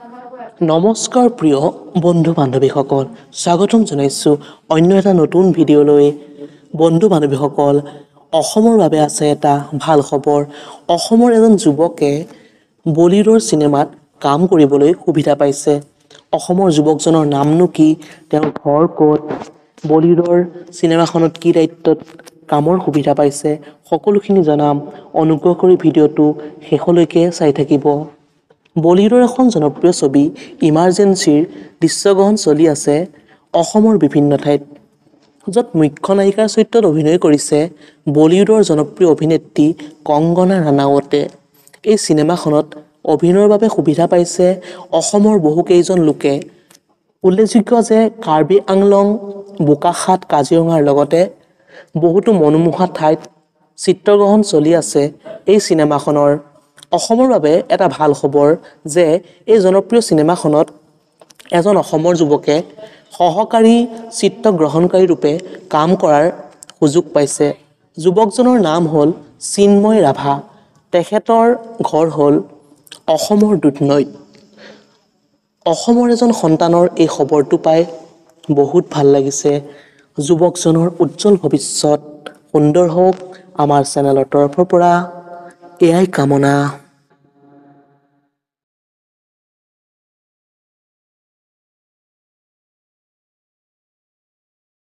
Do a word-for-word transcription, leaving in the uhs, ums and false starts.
নমস্কাৰ প্ৰিয় বন্ধু বান্ধৱীসকল, স্বাগতম জনাইছোঁ অন্য এটা নতুন ভিডিঅ'লৈ। বন্ধু বান্ধৱীসকল, অসমৰ বাবে আছে এটা ভাল খবৰ। অসমৰ এজন যুৱকে বলীউডৰ চিনেমাত কাম কৰিবলৈ সুবিধা পাইছে। অসমৰ যুৱকজনৰ নামনো কি, তেওঁৰ ঘৰ ক'ত, বলীউডৰ চিনেমাখনত কি দায়িত্বত কামৰ সুবিধা পাইছে, সকলোখিনি জনাম। অনুগ্ৰহ কৰি ভিডিঅ'টো শেষলৈকে চাই থাকিব। বলীউডৰ এখন জনপ্ৰিয় ছবি ইমাৰ্জেঞ্চিৰ দৃশ্যগ্ৰহণ চলি আছে অসমৰ বিভিন্ন ঠাইত, য'ত মুখ্য নায়িকাৰ চৰিত্ৰত অভিনয় কৰিছে বলীউডৰ জনপ্ৰিয় অভিনেত্ৰী কংগনা ৰানাৱটে। এই চিনেমাখনত অভিনয়ৰ বাবে সুবিধা পাইছে অসমৰ বহুকেইজন লোকে। উল্লেখযোগ্য যে কাৰ্বি আংলং, বোকাখাত, কাজিৰঙাৰ লগতে বহুতো মনোমোহা ঠাইত চিত্ৰগ্ৰহণ চলি আছে এই চিনেমাখনৰ। অসমৰ বাবে এটা ভাল খবৰ যে এই জনপ্ৰিয় চিনেমাখনত এজন অসমৰ যুৱকে সহকাৰী চিত্ৰগ্ৰহণকাৰী ৰূপে কাম কৰাৰ সুযোগ পাইছে। যুৱকজনৰ নাম হ'ল চিন্ময় ৰাভা। তেখেতৰ ঘৰ হ'ল অসমৰ দুধনৈত। অসমৰ এজন সন্তানৰ এই খবৰটো পাই বহুত ভাল লাগিছে। যুৱকজনৰ উজ্জ্বল ভৱিষ্যত সুন্দৰ হওক, আমাৰ চেনেলৰ তৰফৰ পৰা এয়াই কামনা।